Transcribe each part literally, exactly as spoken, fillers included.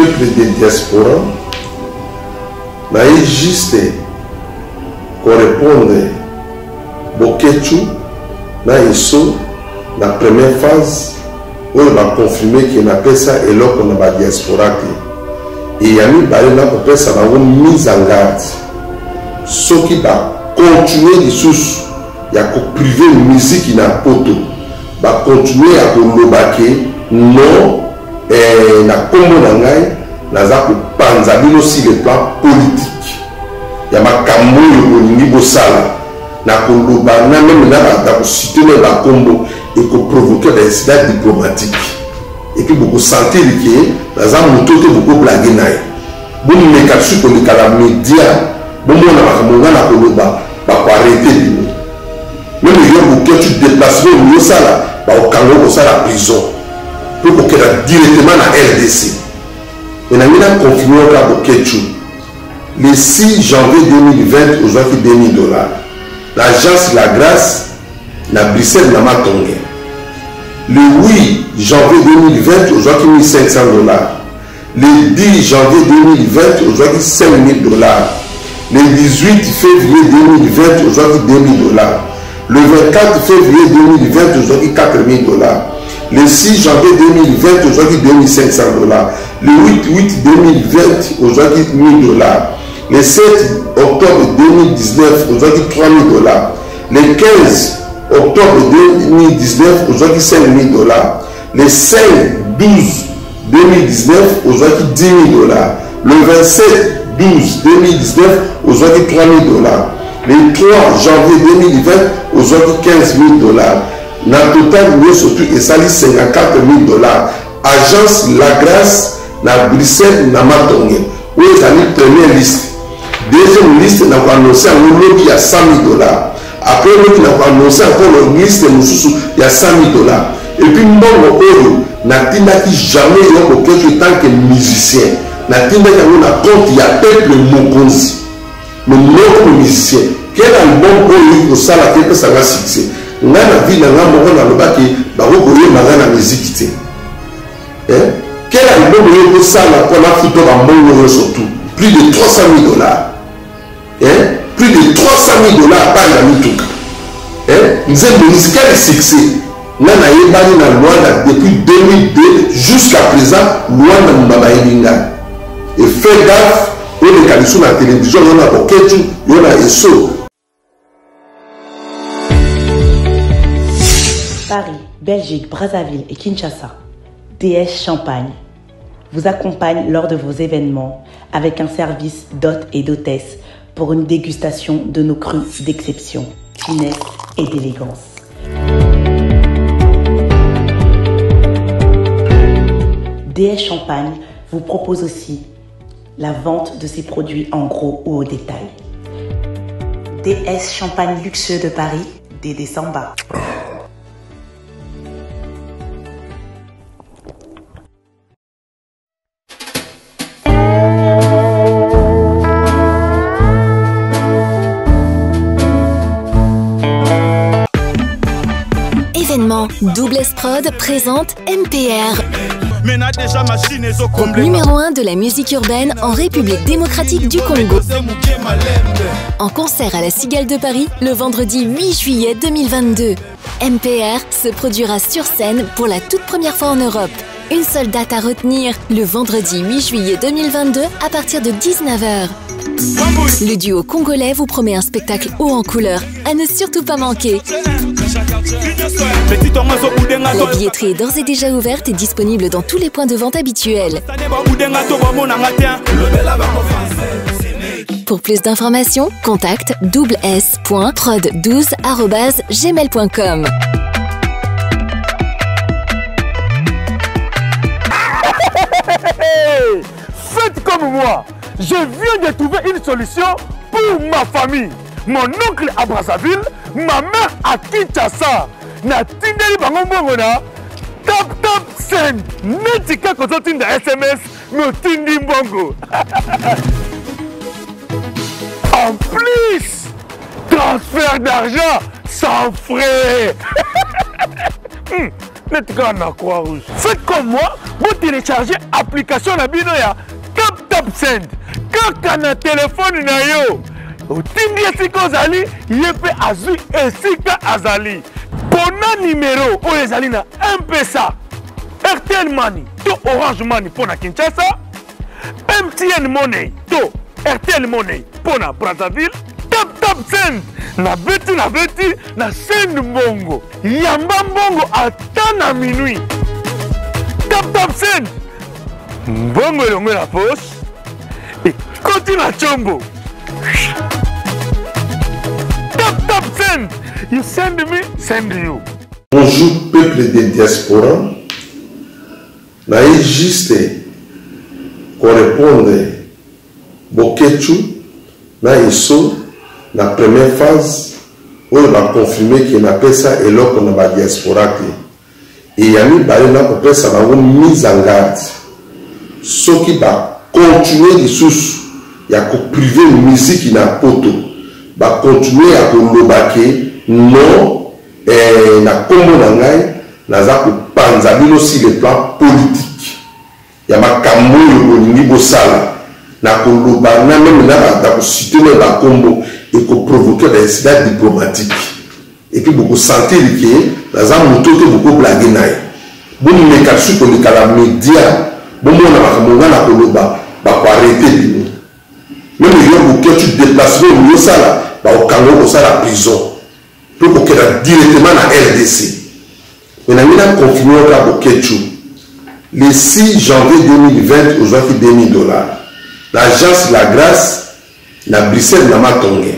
peuple de diaspora, naïe juste correspondre Bokechu, naïso, la première phase, où on a confirmé qu'il a fait ça et là qu'on a la diaspora. Et il y a mis Balena pour faire ça dans une mise en garde. Ce qui va continuer les sources, il y a que privé une musique qui n'a pas de va continuer à l'obaki, non, et na combo nangai, naza ko panzabi aussi le plan politique. Il y a ma kamoyo au niveau sala, na koloba na même na ba citer la combo et ko provoquer des incidents diplomatiques. Et puis beaucoup sentir que naza mutoto beaucoup blaguer naï. Bon me kapsu ko le kala média, bon mo na ba kamonga na koloba, ba ko arrêter. Même les gens qui tu déplaces au sala, au Congo, au la prison, pour que directement à R D C. Et nous avons confirmé au Ketchou. Le six janvier deux mille vingt, aujourd'hui deux mille dollars. L'agence La Grâce, la Bruxelles, n'a pas tombé. Le huit janvier deux mille vingt, aujourd'hui mille cinq cents dollars. Le dix janvier deux mille vingt, aujourd'hui cinq mille dollars. Le dix-huit février deux mille vingt, aujourd'hui deux mille dollars. Le vingt-quatre février deux mille vingt, aujourd'hui quatre mille dollars. Le six janvier deux mille vingt, aujourd'hui deux mille cinq cents dollars. Le huit août deux mille vingt, aujourd'hui mille dollars. Le sept octobre deux mille dix-neuf, aujourd'hui trois mille dollars. Le quinze octobre deux mille dix-neuf, aujourd'hui cinq mille dollars. Le cinq douze deux mille dix-neuf, aujourd'hui dix mille dollars. Le vingt-sept douze deux mille dix-neuf, aujourd'hui trois mille dollars. Le trois janvier deux mille vingt, aujourd'hui quinze mille dollars. Dans le total, nous surtout et sali cinquante-quatre mille dollars. Agence La Grâce, na Bruxelles, na Matongé. Où est la première liste? Deuxième liste, nous avons annoncé un lobby à cent mille dollars. Après, nous avons annoncé encore une liste il y a cent mille dollars. Et puis, nous avons dit jamais eu tant que musicien. Nous avons dit qu'il y a peuple Mokonzi. Le nom musicien. Quel album pour ça la tête ça va succès. On a la vie dans la le bac qui va reconnaître la musique. Quel album pour ça la pour la photo à mon surtout. Plus de trois cent mille dollars. Plus de trois cent mille dollars par la mituka. Nous avons quel succès. Nous avons loi depuis deux mille deux jusqu'à présent, loi de Mbaba Elinga. Et fais gaffe. On est sur la télévision, on a Bokechu, on a Esso. Paris, Belgique, Brazzaville et Kinshasa. D S Champagne vous accompagne lors de vos événements avec un service d'hôtes et d'hôtesses pour une dégustation de nos crus d'exception, finesse et d'élégance. D S Champagne vous propose aussi la vente de ses produits en gros ou au détail. D S Champagne luxueux de Paris, Dédé Samba. Événement Double S Prod présente M P R. Groupe numéro un de la musique urbaine en République démocratique du Congo. En concert à la Cigale de Paris le vendredi huit juillet deux mille vingt-deux. M P R se produira sur scène pour la toute première fois en Europe. Une seule date à retenir, le vendredi huit juillet deux mille vingt-deux à partir de dix-neuf heures. Le duo congolais vous promet un spectacle haut en couleur à ne surtout pas manquer. La billetterie est d'ores et déjà ouverte et disponible dans tous les points de vente habituels. Pour plus d'informations, contacte double s point prod douze arobase gmail point com. Faites comme moi, je viens de trouver une solution pour ma famille. Mon oncle à Brazzaville, ma mère à Kinshasa. Na tindeli bango mbongo na tap tap send. Netika kozo tinda S M S me tindi mbongo. En plus, transfert d'argent sans frais. hmm. netika na croix rouge. Faites comme moi, vous téléchargez l'application na bino ya Tap Tap Send. Kaka na téléphone na yo. Otindi esika ozali, yepe azui esika azali. Pona numéro oyo ezali na M Pesa, Airtel Money to Orange Money pona Kinshasa, M T N Money to Airtel Money pona Brazzaville. Tap Tap Send na beti na beti na send mbongo yamba mbongo ata na minuit. Tap Tap Send mbongo elongo na poche ekoti na chombo. Tap Tap Send, you send me, send you. Bonjour peuple de diaspora, na juste correspondre Bokechu na iso la première phase où on a confirmé qu'il n'a pas ça et là qu'on a la diaspora et il y a mis barré là pour ça va une mise en garde ce qui va continuer les sources il y a que priver une musique qui n'a pas tout va continuer à le non et na comme nangai na za ko panza aussi le plan politique il y a ma kamoyo au niveau sala na koloba na même na da ko citer la combo et pour provoquer des incidents diplomatiques et puis beaucoup sentir que la zone moto que beaucoup blaguer naï bon me kachu pour les kala média bon mon na kamonga na koloba ba ko arrêter même yo beaucoup tu déplacement au sala ba au kango au sala prison pour que la directement na R D C mais na mina confirmé ka bokechu le six janvier deux mille vingt aujourd'hui deux mille dollars l'agence La Grâce na Bruxelles na Matongé.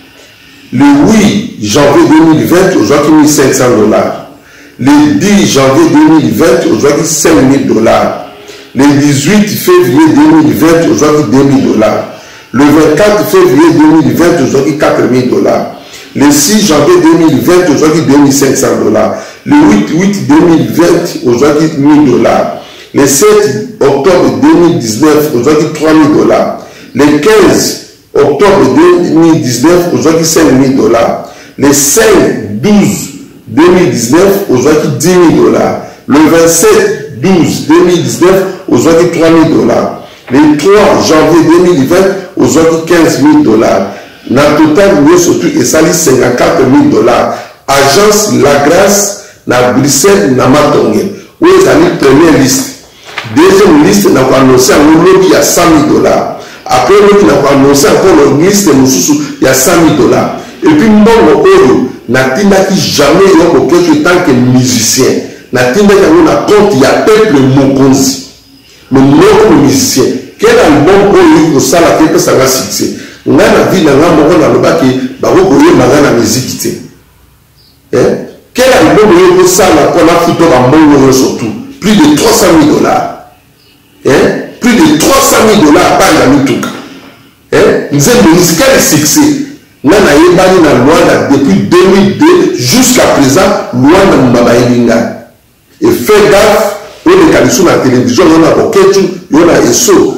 Le huit janvier deux mille vingt aujourd'hui mille cinq cents dollars. Le dix janvier deux mille vingt aujourd'hui cinq mille dollars. Le dix-huit février deux mille vingt aujourd'hui deux mille dollars. Le vingt-quatre février deux mille vingt aujourd'hui quatre mille dollars. Le six janvier deux mille vingt aujourd'hui deux mille cinq cents dollars. Le huit août deux mille vingt aujourd'hui mille dollars. Le sept octobre deux mille dix-neuf aujourd'hui trois mille dollars. Le quinze octobre deux mille dix-neuf aujourd'hui cinq mille dollars. Le cinq douze deux mille dix-neuf aujourd'hui dix mille dollars. Le vingt-sept douze deux mille dix-neuf aujourd'hui trois mille dollars. Le trois janvier deux mille vingt aujourd'hui quinze mille dollars. Na total nous surtout et sali cinquante-quatre mille dollars. Agence La Grâce na Bruxelles na Matongé. Où est la première liste. Deuxième liste n'a pas annoncé un lobby à cent mille dollars. Après l'autre n'a pas annoncé encore une liste il y a cent mille dollars. Et puis mon oyo n'a pas jamais eu aucun tant que musicien. N'a pas eu un compte il y a peuple Mokonzi. Mais non musicien. Quel album oyo au sala que ça va succès. On a la vie dans la mort dans le bac et baro oyo magana musique. Hein? Quel album oyo au sala pour la photo dans mon surtout plus de trois cent mille dollars. Hein? Plus de trois cent mille dollars par la Mituka. Hein? Nous avons un musical succès. Nous avons banni dans Luanda depuis deux mille deux jusqu'à présent, Luanda Mbabaïlinga. Et faites gaffe, on est sur la télévision, on a Bokechu, on a Eso.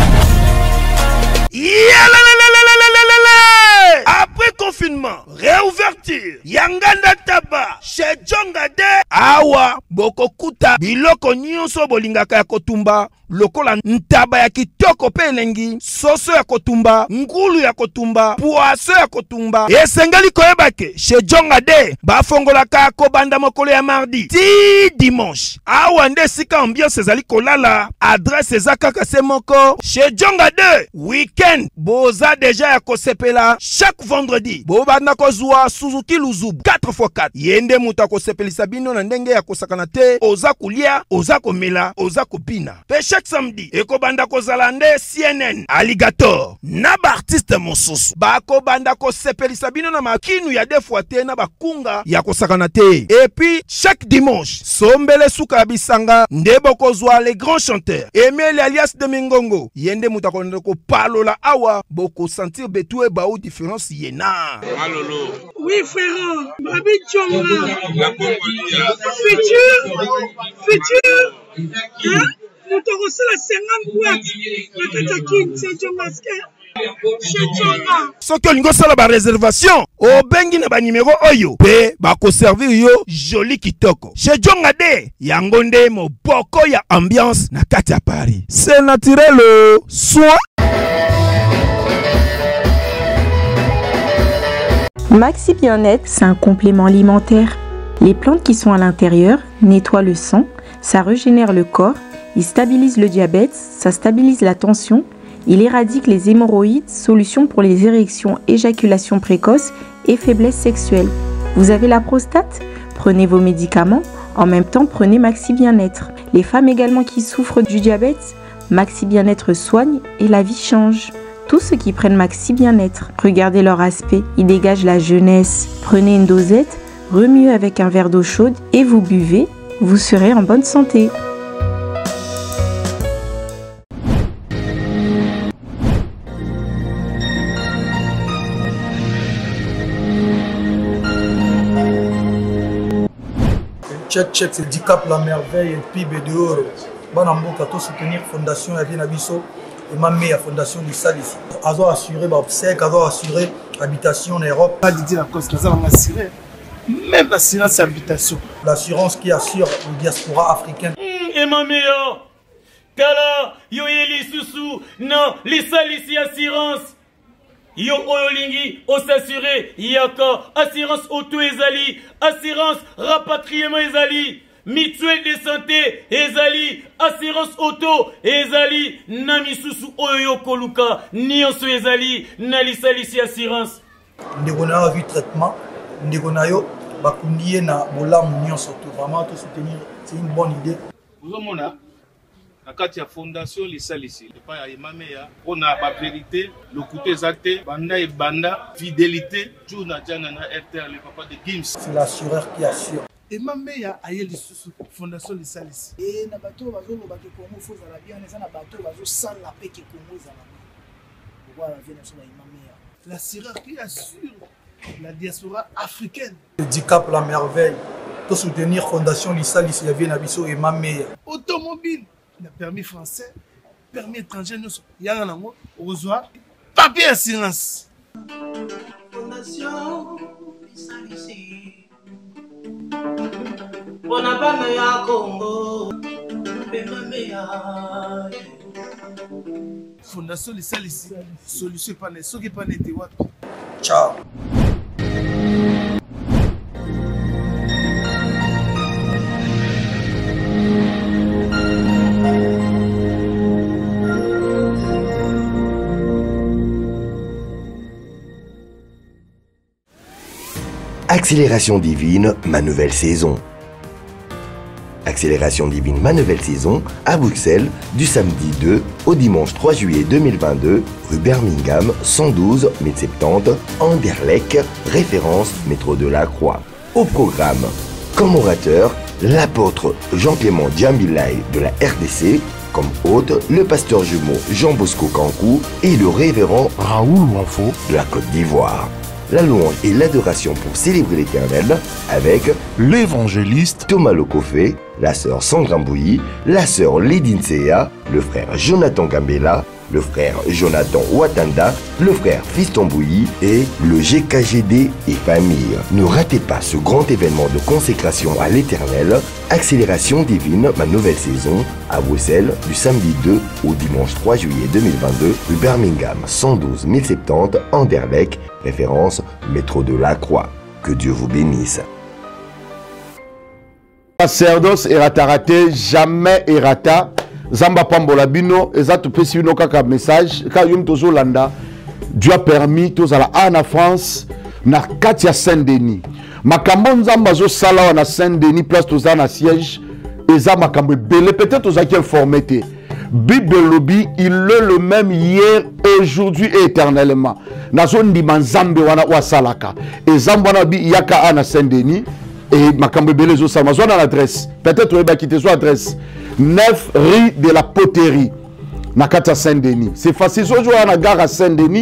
Après confinement, réouverture, Yanganda Taba, chez Djongade, Awa, Bokokuta, Biloko Nyonso Bolingaka ya Kotumba, lokola ntaba ya kitoko pe elengi, soso ya kotumba, ngulu ya kotumba, poaso ya kotumba, esengali koyebake, chez Djongade, bafongolaka kobanda mokolo ya mardi, ti dimanche, awa nde sika ambiance ezali kolala, adresse ezaka kase moko, chez Djongade, weekend, boza deja ya kosepela, chaque vendredi, bobanda kozwa Suzuki Luzubu, quatre fois quatre, yende muta kosepelisa bino na ndenge ya kosakana te, oza kulia, oza komela, oza kopina, pe chaque samedi, eko banda kozala nde C N N, Alligator, na ba artiste mosusu, bako banda kosepelisa bino na makinu ya defwa te na bakunga ya kosakana te, et puis chaque dimanche, sombele suka bisanga, nde bokozwa les grands chanteurs, Emile alias de Mingongo, yende muta ko palola awa, boko sentir betue ba ou différence yena. Malolo. Oui frère, Babi Tchonga. Futur, futur. Hein? Nous t'aurons la cinquante boîtes. La Katakine, c'est Djongaske. soki olingi osala ba réservation obengi na ba numéro oyo pe bakoservir yo joli kitoko chez Djonga de yango nde moboko ya ambiance na kati ya Paris. C'est naturel soin. Maxi Bien-être, c'est un complément alimentaire. Les plantes qui sont à l'intérieur nettoient le sang, ça régénère le corps, il stabilise le diabète, ça stabilise la tension, il éradique les hémorroïdes, solution pour les érections, éjaculation précoce et faiblesse sexuelle. Vous avez la prostate? Prenez vos médicaments, en même temps prenez Maxi Bien-être. Les femmes également qui souffrent du diabète, Maxi Bien-être soigne et la vie change. Tous ceux qui prennent Maxi Bien-être, regardez leur aspect, ils dégagent la jeunesse. Prenez une dosette, remuez avec un verre d'eau chaude et vous buvez, vous serez en bonne santé. Check, check, c'est dix cap la merveille et P I B de Oro. Banamboka, tout soutenir Fondation Yavina Bisso et ma meilleure Fondation du Sal ici. Azo assuré l'obsèque, azo assuré l'habitation en Europe. Pas de dire la cause, nous avons assuré même l'assurance habitation. L'assurance qui assure le diaspora africaine. Et ma meilleure, Tala, yo yeli susu, non, les Sal ici assurance. Yo oyolingi, o s'assurer, yaka, assurance auto ezali, assurance rapatriement ezali, mutuelle de santé ezali, assurance auto ezali, nami susu oyo koluka, nyonso ezali, nali salisi assurance. Ndeko na yo vu traitement, ndeko na yo bakundiye na bolamu nyonso to, vraiment tout soutenir, c'est une bonne idée. Vous avez na kati ya fondation lisalisi epa ya emameya mpona bavérité lokuta eza te banda ebanda fidélité jour na jana na R T L le papa de Gims. C'est l'assureur qui assure. emameya aye lisusu fondation lisalisi e na bato bazoloba ke Congo fo ezala bien eza na bato bazosala mpe ke Congo ezala pourquoi la vie nationale emameya l'assureur qui assure la diaspora africaine. dix cap la merveille tout soutenir Fondation lisalisi ya Viena Bisso et emameya. Automobile le permis français, permis étranger, nous sommes au revoir, papier assurance. Fondation lisalisi mpona bana ya Congo emameya. Fondation lisalisi solution pas soki pas n'était wapi. Ciao. Accélération divine, ma nouvelle saison. Accélération divine, ma nouvelle saison, à Bruxelles, du samedi deux au dimanche trois juillet deux mille vingt-deux, rue Birmingham, cent douze mille soixante-dix, Anderlecht, référence métro de la Croix. Au programme, comme orateur, l'apôtre Jean-Clément Djambilay de la R D C, comme hôte, le pasteur jumeau Jean-Bosco Kankou et le révérend Raoul Wanfo de la Côte d'Ivoire. La louange et l'adoration pour célébrer l'Éternel avec l'évangéliste Thomas Lokofé, la sœur Sandra Mbouyi, la sœur Lédine Seya, le frère Jonathan Gambela, le frère Jonathan Ouattanda, le frère Fiston Mbouyi et le G K G D et famille. Ne ratez pas ce grand événement de consécration à l'Éternel, Accélération divine, ma nouvelle saison, à Bruxelles, du samedi deux au dimanche trois juillet deux mille vingt-deux, rue Birmingham, cent douze mille soixante-dix, Anderlecht, référence métro de la Croix. Que Dieu vous bénisse. Sacerdoce erata raté, jamais erata. Zamba Pambola Bino, Ezatu Pesino Kaka message, Kayum Tozo Landa, Dieu a permis, Tozala en France, na Katia Saint-Denis. Makambon Zamba Zo Sala na Saint-Denis, place Tozana siège, Eza Makambe Bele, peut-être aux acquis informés. Bible Lobby, il est le même hier, aujourd'hui et éternellement. Na zone di Manzambe wana wa Salaka. Et Zambana bi Yaka ana Saint-Denis, et Makambe Bele Zo Sala, zone à l'adresse. Peut-être vous avez quitté son adresse. neuf rue de la Poterie, Nakata Saint-Denis. C'est facile, si on joue à la gare à Saint-Denis,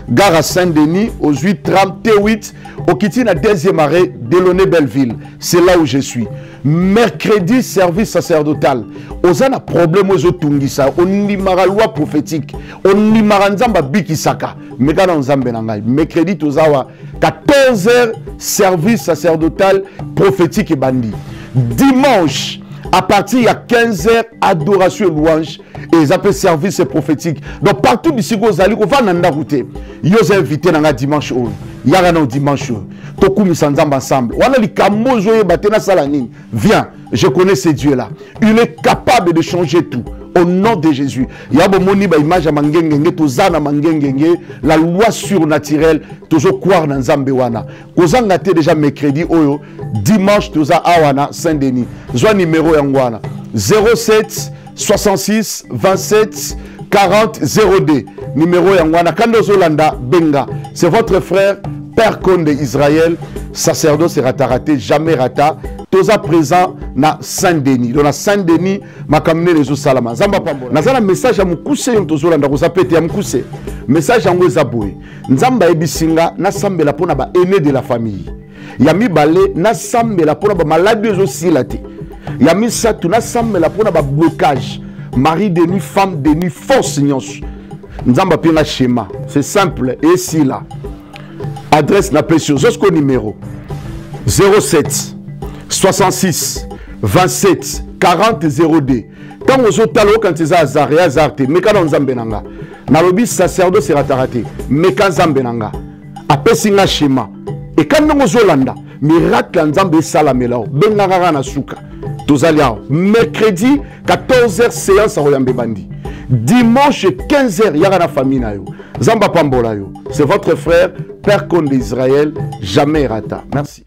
gare à Saint-Denis, aux huit trente-huit, au Kitty, à deuxième arrêt, Delaunay Belleville. C'est là où je suis. Mercredi, service sacerdotal. On a un problème aux Tungisa. On y a loi prophétique. On y a un bikisaka. Mais quand on a mercredi, on a quatorze heures, service sacerdotal prophétique et bandit. Dimanche, à partir de quinze heures, adoration et louange. Et ils appellent service prophétique. Donc partout d'ici, vous allez, on va dans la route. Ils ont invité dans dimanche. Il y a un dimanche. Toku misandam ensemble. On a les camozo et batena salanine. Viens, je connais ce Dieu-là. Il est capable de changer tout. Au nom de Jésus. Il y a une image à Mangengenge, Tozana Mangengenge, la loi surnaturelle, toujours croire dans Zambewana. Kozan a déjà mercredi, oyo, dimanche, Toza Awana, Saint-Denis. Zwa numéro Yangwana. zéro sept soixante-six vingt-sept quarante zéro deux. Numéro Yangwana. Kando Zolanda, Benga. C'est votre frère, Père Conde Israël, sacerdoce sera raté, jamais rata. Toza présent na Saint-Denis. Dans Saint-Denis, ma kamine les salama. Zamba pambo. Nazana message à mukuse yon tozolanda ko zapete ya mukuse. Message yango ezaboué. Nzamba ebisinga na sambela pona ba aîné de la famille. Yami balé na sambela pona ba maladie aussi laté. Yami satu na sambela pona ba blocage. Mari de nuit, femme de nuit, force nyonso. Nzamba pena schéma. C'est simple et si là. Adresse na pression. Jusqu'au numéro zéro sept soixante-six vingt-sept quarante zéro deux. Quand vous êtes allé quand ils ont azaré, azarté, mais quand on zambenanga, nalobi sacerdoce sera raté, mais quand zambenanga, après singa schéma, et quand nous Zolanda, miracle en zambe salamela, benanga na suka, tozalia, mercredi quatorze heures séance à Royambe Bandi, dimanche quinze heures yara na famille na yo, zamba pambola yo, c'est votre frère, Père Conde d'Israël, jamais rata. Merci.